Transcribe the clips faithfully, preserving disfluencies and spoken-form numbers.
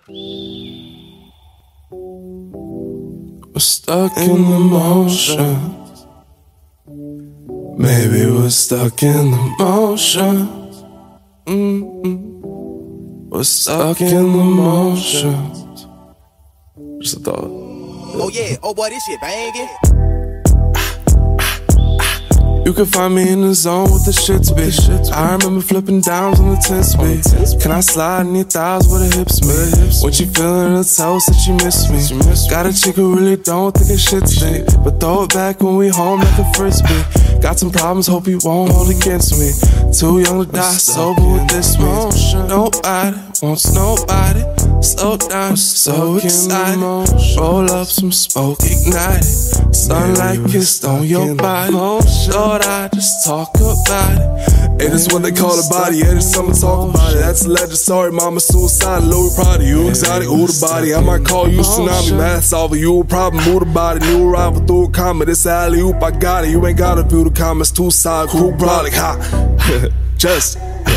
We're stuck in the motion. Maybe we're stuck in the motions. Mm-mm. We're stuck in the motions. Just a thought. Oh yeah, oh boy, this shit bangin'. You can find me in the zone with the shit speed. I remember flipping downs on the ten speed. Can I slide in your thighs where the hips meet? When she feeling her toes that she miss me. Got a chick who really don't think it's shit stink, but throw it back when we home like a frisbee. Got some problems, hope you won't hold against me. Too young to die sober with this motion. Nobody wants nobody. Slow down, so excited. Roll up some smoke, ignite it. Sunlight kissed on your body. Thought I just talk about it. Hey, this is what they call a body. Yeah, this summer talk about it. That's a legend. Sorry, mama, suicide. Louis Prada, you exotic. Ooh, the body. I might call you tsunami. Math solver, you a problem. Move the body. New arrival through a comma. This alley oop, I got it. You ain't gotta view the comments. Two side, cool product. Ha. Just.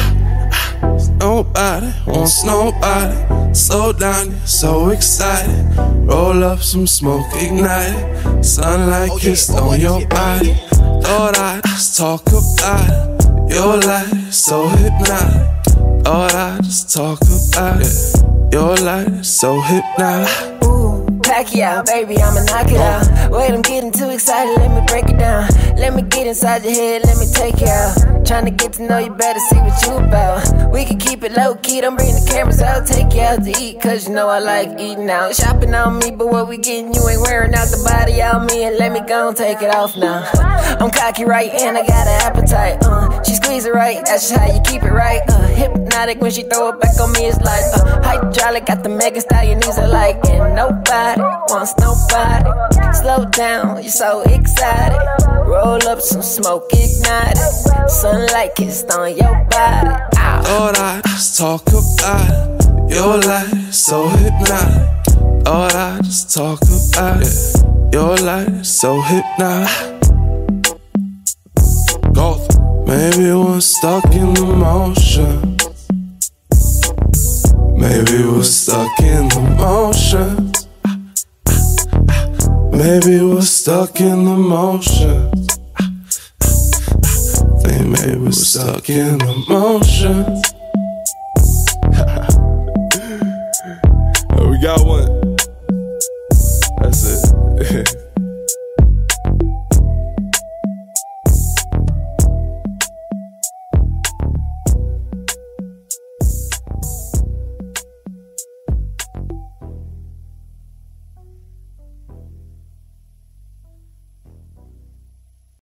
Nobody wants nobody. Slow down, you're so excited. Roll up some smoke, ignite it. Sunlight Oh, yeah. kissed Oh, boy, on this your shit body. Thought I just talk about it. Your light is so hypnotic. Thought I just talk about it. Your light is so hypnotic. Ooh, Pacquiao, baby, I'ma knock it out. Wait, I'm getting too excited, let me break it down. Let me get inside your head, let me take you out. Tryna get to know you better, see what you about. We can keep it low key, don't bring the cameras out. Take you out to eat, cause you know I like eating out. Shopping on me, but what we getting, you ain't wearing out the body on me. And let me go and take it off now. I'm cocky right, and I got an appetite. uh, She squeeze it right, that's just how you keep it right. uh, Hypnotic when she throw it back on me, it's like uh, hydraulic, got the mega stallion, knees are like. And nobody wants nobody. Slow down, you're so excited. Roll up some smoke, ignite it. Sunlight kissed on your body. Ow. Thought I just talk about it. Your light is so hypnotic. Thought I just talk about it. Your light is so hypnotic. Golf. Maybe we're stuck in the motion. Maybe we're stuck in the motion. Maybe we're stuck in the motion. Think maybe we're stuck in the motion. We got one.